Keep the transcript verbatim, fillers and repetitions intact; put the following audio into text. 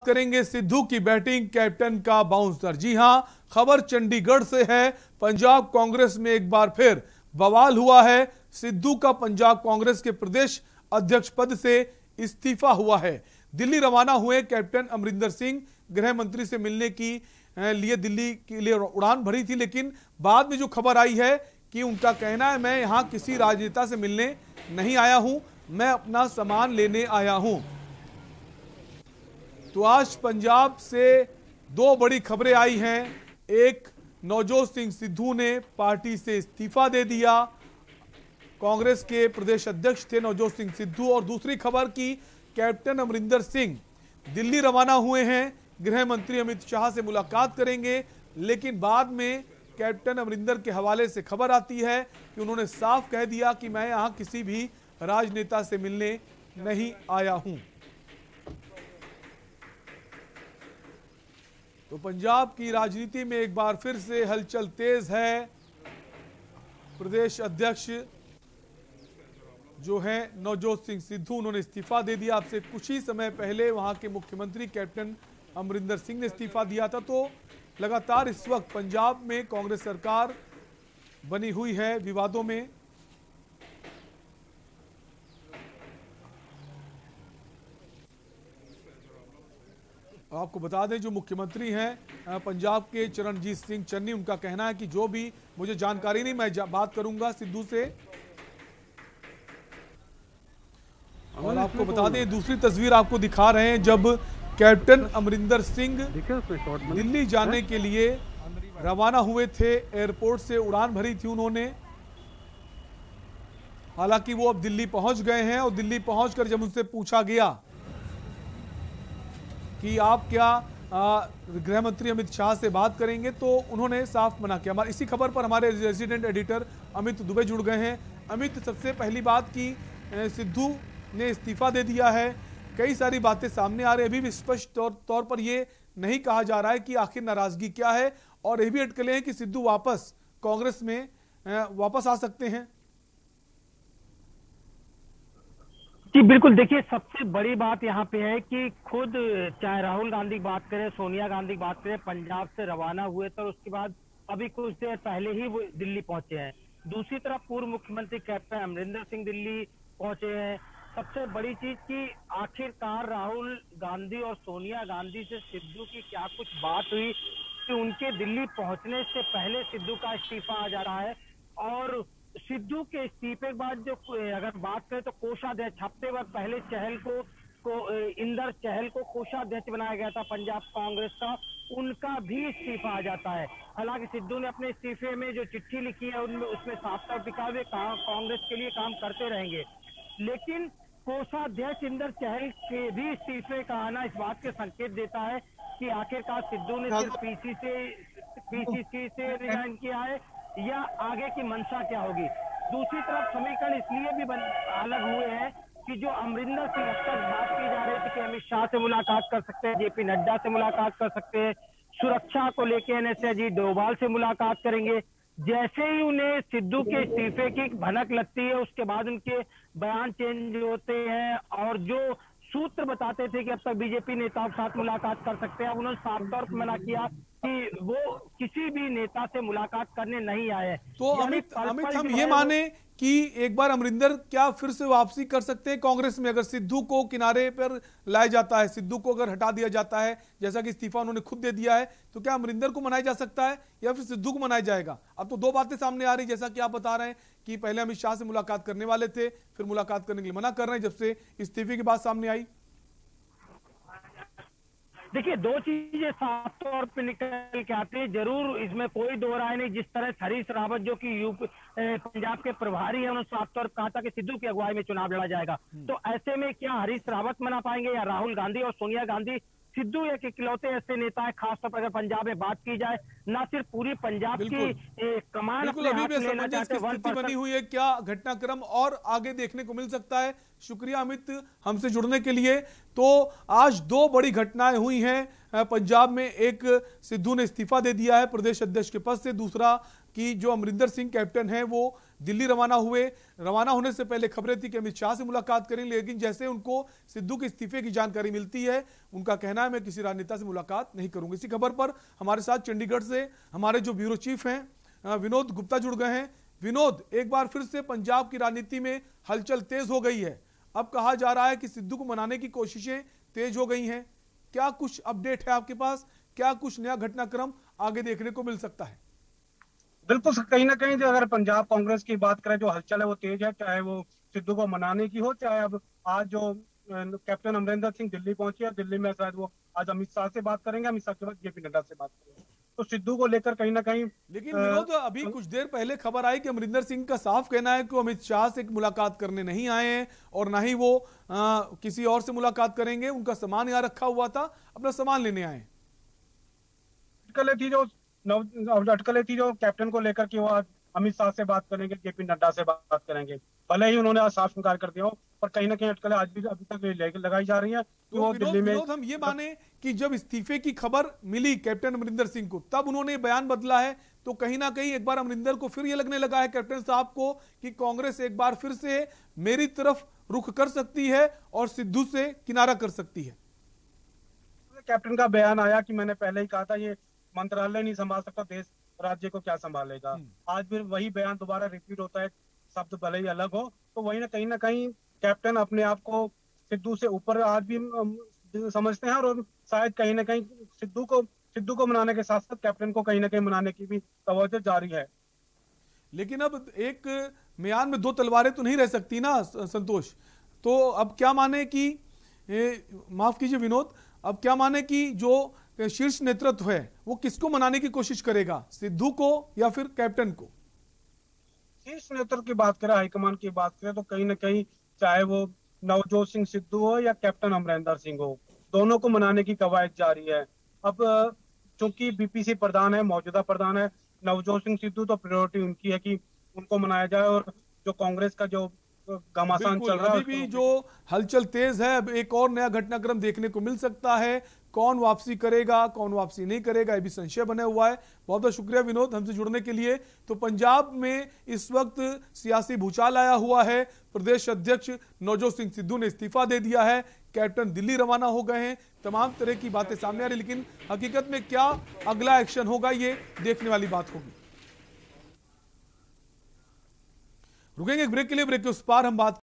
करेंगे सिद्धू की batting, captain का बाउंसर। जी हां, खबर चंडीगढ़ से है। पंजाब कांग्रेस में एक बार फिर बवाल हुआ है। सिद्धू का पंजाब कांग्रेस के प्रदेश अध्यक्ष पद से इस्तीफा हुआ है। दिल्ली रवाना हुए कैप्टन अमरिंदर सिंह गृह मंत्री से मिलने की लिए दिल्ली के लिए उड़ान भरी थी, लेकिन बाद में जो खबर आई है कि उनका कहना है मैं यहां किसी राजनेता से मिलने नहीं आया हूं, मैं अपना सामान लेने आया हूं। तो आज पंजाब से दो बड़ी खबरें आई हैं। एक, नवजोत सिंह सिद्धू ने पार्टी से इस्तीफा दे दिया, कांग्रेस के प्रदेश अध्यक्ष थे नवजोत सिंह सिद्धू। और दूसरी खबर की कैप्टन अमरिंदर सिंह दिल्ली रवाना हुए हैं, गृह मंत्री अमित शाह से मुलाकात करेंगे। लेकिन बाद में कैप्टन अमरिंदर के हवाले से खबर आती है कि उन्होंने साफ कह दिया कि मैं यहां किसी भी राजनेता से मिलने नहीं आया हूं। तो पंजाब की राजनीति में एक बार फिर से हलचल तेज है। प्रदेश अध्यक्ष जो है नवजोत सिंह सिद्धू, उन्होंने इस्तीफा दे दिया। आपसे कुछ ही समय पहले वहां के मुख्यमंत्री कैप्टन अमरिंदर सिंह ने इस्तीफा दिया था। तो लगातार इस वक्त पंजाब में कांग्रेस सरकार बनी हुई है विवादों में। आपको बता दें जो मुख्यमंत्री हैं पंजाब के चरणजीत सिंह चन्नी, उनका कहना है कि जो भी मुझे जानकारी नहीं, मैं बात करूंगा सिद्धू से। और आपको बता दें दूसरी तस्वीर आपको दिखा रहे हैं जब कैप्टन अमरिंदर सिंह दिल्ली जाने के लिए रवाना हुए थे। एयरपोर्ट से उड़ान भरी थी उन्होंने। हालांकि वो अब दिल्ली पहुंच गए हैं और दिल्ली पहुंचकर जब उनसे पूछा गया कि आप क्या गृह मंत्री अमित शाह से बात करेंगे, तो उन्होंने साफ मना किया। हमारे इसी खबर पर हमारे रेजिडेंट एडिटर अमित दुबे जुड़ गए हैं। अमित, सबसे पहली बात की सिद्धू ने इस्तीफा दे दिया है, कई सारी बातें सामने आ रही है। अभी भी स्पष्ट तौर, तौर पर यह नहीं कहा जा रहा है कि आखिर नाराजगी क्या है, और ये भी अटकलें हैं कि सिद्धू वापस कांग्रेस में वापस आ सकते हैं। जी बिल्कुल, देखिए सबसे बड़ी बात यहाँ पे है कि खुद चाहे राहुल गांधी की बात करें, सोनिया गांधी की बात करें, पंजाब से रवाना हुए तो उसके बाद अभी कुछ देर पहले ही वो दिल्ली पहुंचे हैं। दूसरी तरफ पूर्व मुख्यमंत्री कैप्टन अमरिंदर सिंह दिल्ली पहुंचे हैं। सबसे बड़ी चीज कि आखिरकार राहुल गांधी और सोनिया गांधी से सिद्धू की क्या कुछ बात हुई कि उनके दिल्ली पहुंचने से पहले सिद्धू का इस्तीफा आ जा रहा है। और सिद्धू के इस्तीफे के बाद जो अगर बात करें तो कोषाध्यक्ष, हफ्ते भर पहले चहल को, को इंदर चहल को कोषाध्यक्ष बनाया गया था पंजाब कांग्रेस का, उनका भी इस्तीफा आ जाता है। हालांकि सिद्धू ने अपने इस्तीफे में जो चिट्ठी लिखी है उनमें उसमें साफ साफ लिखा हुआ कांग्रेस के लिए काम करते रहेंगे। लेकिन कोषाध्यक्ष इंदर चहल के भी इस्तीफे का आना इस बात के संकेत देता है कि आखिरकार सिद्धू ने सिर्फ पीसी से पीसीसी से रिजाइन किया है या आगे की मंशा क्या होगी। दूसरी तरफ समीकरण इसलिए भी अलग हुए हैं कि जो अमरिंदर सिंह अब तक बात की जा रही थी कि अमित शाह से मुलाकात कर सकते हैं, जेपी नड्डा से मुलाकात कर सकते हैं, सुरक्षा को लेकर एनएसए अजीत डोभाल से मुलाकात करेंगे, जैसे ही उन्हें सिद्धू के इस्तीफे की भनक लगती है उसके बाद उनके बयान चेंज होते हैं। और जो सूत्र बताते थे कि अब तक बीजेपी नेताओं के साथ मुलाकात कर सकते हैं, अब उन्होंने साफ तौर पर मना किया कि वो किसी भी नेता से मुलाकात करने नहीं आए। तो अमित अमित हम ये माने कि एक बार अमरिंदर क्या फिर से वापसी कर सकते हैं कांग्रेस में, अगर सिद्धू को किनारे पर लाया जाता है, सिद्धू को अगर हटा दिया जाता है, जैसा कि इस्तीफा उन्होंने खुद दे दिया है, तो क्या अमरिंदर को मनाया जा सकता है या फिर सिद्धू को मनाया जाएगा? अब तो दो बातें सामने आ रही, जैसा कि आप बता रहे हैं कि पहले अमित शाह से मुलाकात करने वाले थे, फिर मुलाकात करने के लिए मना कर रहे हैं जब से इस्तीफे की बात सामने आई। देखिए दो चीजें साफ तौर पे निकल के आती है, जरूर इसमें कोई दो राय नहीं। जिस तरह हरीश रावत जो कि यूपी पंजाब के प्रभारी हैं, उन्होंने साफ तौर पर कहा था कि सिद्धू की अगुवाई में चुनाव लड़ा जाएगा। तो ऐसे में क्या हरीश रावत मना पाएंगे या राहुल गांधी और सोनिया गांधी? सिद्धू एक इकलौते ऐसे नेता है, खासतौर पर अगर पंजाब में बात की जाए, ना सिर्फ पूरी पंजाब की कमान बिल्कुल अभी भी असमंजस की स्थिति बनी हुई है। क्या घटनाक्रम और आगे देखने को मिल सकता है? शुक्रिया अमित हमसे जुड़ने के लिए। तो आज दो बड़ी घटनाएं हुई हैं पंजाब में। एक, सिद्धू ने इस्तीफा दे दिया है प्रदेश अध्यक्ष के पद से। दूसरा, कि जो अमरिंदर सिंह कैप्टन हैं वो दिल्ली रवाना हुए। रवाना होने से पहले खबरें थी कि अमित शाह से मुलाकात करेंगे, लेकिन जैसे उनको सिद्धू के इस्तीफे की जानकारी मिलती है, उनका कहना है मैं किसी राजनेता से मुलाकात नहीं करूंगा। इसी खबर पर हमारे साथ चंडीगढ़ से हमारे जो ब्यूरो चीफ हैं विनोद गुप्ता जुड़ गए हैं। विनोद, एक बार फिर से पंजाब की राजनीति में हलचल तेज हो गई है। अब कहा जा रहा है कि सिद्धू को मनाने की कोशिशें तेज हो गई हैं। क्या कुछ अपडेट है आपके पास? क्या कुछ नया घटनाक्रम आगे देखने को मिल सकता है? बिल्कुल, कहीं ना कहीं जो अगर पंजाब कांग्रेस की बात करें, जो हलचल है वो तेज है, चाहे वो सिद्धू को मनाने की हो, चाहे अब आज जो कैप्टन अमरिंदर सिंह दिल्ली पहुंचे, दिल्ली में शायद वो आज अमित शाह से बात करेंगे, अमित शाह के बाद जेपी नड्डा से बात करेंगे। तो सिद्धू को लेकर कहीं ना कहीं लेकिन विनोद, अभी कुछ देर पहले खबर आई कि अमरिंदर सिंह का साफ कहना है कि वो अमित शाह से मुलाकात करने नहीं आए हैं और ना ही वो आ, किसी और से मुलाकात करेंगे। उनका सामान यहाँ रखा हुआ था, अपना सामान लेने आए। अटकलें थी जो अटकलें थी जो कैप्टन को लेकर कि वो आज अमित शाह से बात करेंगे, जेपी नड्डा से बात करेंगे। भले ही उन्होंने आज साफ इनकार कर दिया हो, पर कहीं ना कहीं अटकलें आज भी अभी तक लगाई जा रही हैं कि वो दिल्ली में। हम ये माने कि जब इस्तीफे की खबर मिली कैप्टन अमरिंदर सिंह को, तब उन्होंने बयान बदला है, तो कहीं ना कहीं एक बार अमरिंदर को फिर ये लगने लगा है कैप्टन साहब को कि कांग्रेस एक बार फिर से मेरी तरफ रुख कर सकती है और सिद्धू से किनारा कर सकती है। कैप्टन का बयान आया कि मैंने पहले ही कहा था ये मंत्रालय नहीं संभाल सकता, देश राज्य को क्या संभालेगा। आज फिर वही बयान दोबारा रिपीट होता है, शब्द भले ही अलग हो। तो वही ना कहीं ना कहीं कैप्टन अपने आप को सिद्धू से ऊपर आज भी समझते हैं और शायद कहीं ना कहीं सिद्धू को सिद्धू को मनाने के साथ साथ कैप्टन को कहीं ना कहीं मनाने की भी तवज्जो जारी है। लेकिन अब एक म्यान में दो तलवारें तो नहीं रह सकती ना संतोष। तो अब क्या माने कि माफ कीजिए विनोद, अब क्या माने कि जो शीर्ष नेतृत्व है वो किसको मनाने की कोशिश करेगा, सिद्धू को या फिर कैप्टन को? शीर्ष नेतृत्व की बात करें, हाईकमान की बात करें, तो कहीं ना कहीं चाहे वो नवजोत सिंह सिद्धू हो या कैप्टन अमरिंदर सिंह हो, दोनों को मनाने की कवायद जारी है। अब चूंकि बीपीसी प्रधान है, मौजूदा प्रधान है नवजोत सिंह सिद्धू, तो प्रायोरिटी उनकी है कि उनको मनाया जाए। और जो कांग्रेस का जो घमासान चल रहा है, अभी भी जो हलचल तेज है, अब एक और नया घटनाक्रम देखने को मिल सकता है। कौन वापसी करेगा, कौन वापसी नहीं करेगा, ये भी संशय बना हुआ है। बहुत बहुत शुक्रिया विनोद हमसे जुड़ने के लिए। तो पंजाब में इस वक्त सियासी भूचाल आया हुआ है। प्रदेश अध्यक्ष नवजोत सिंह सिद्धू ने इस्तीफा दे दिया है, कैप्टन दिल्ली रवाना हो गए हैं, तमाम तरह की बातें सामने आ रही, लेकिन हकीकत में क्या अगला एक्शन होगा ये देखने वाली बात होगी। रुकेंगे एक ब्रेक के लिए, ब्रेक के उस पार हम बात